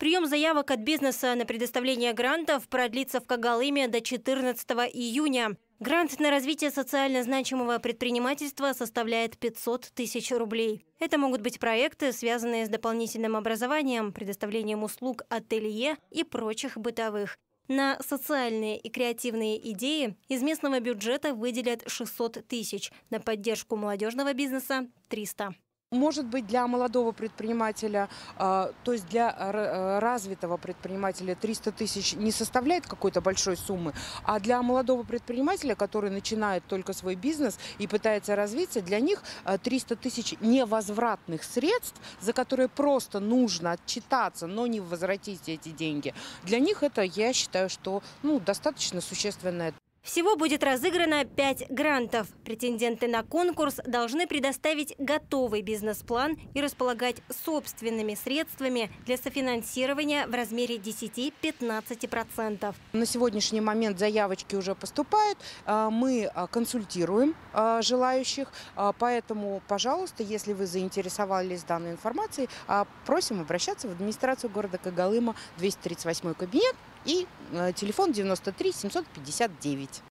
Прием заявок от бизнеса на предоставление грантов продлится в Когалыме до 14 июня. Грант на развитие социально значимого предпринимательства составляет 500 тысяч рублей. Это могут быть проекты, связанные с дополнительным образованием, предоставлением услуг ателье и прочих бытовых. На социальные и креативные идеи из местного бюджета выделят 600 тысяч, на поддержку молодежного бизнеса – 300. Может быть, для молодого предпринимателя, то есть для развитого предпринимателя 300 тысяч не составляет какой-то большой суммы, а для молодого предпринимателя, который начинает только свой бизнес и пытается развиться, для них 300 тысяч невозвратных средств, за которые просто нужно отчитаться, но не возвратить эти деньги. Для них это, я считаю, что достаточно существенное. Всего будет разыграно 5 грантов. Претенденты на конкурс должны предоставить готовый бизнес-план и располагать собственными средствами для софинансирования в размере 10–15%. На сегодняшний момент заявочки уже поступают. Мы консультируем желающих. Поэтому, пожалуйста, если вы заинтересовались данной информацией, просим обращаться в администрацию города Когалыма, 238 кабинет и телефон 93 759.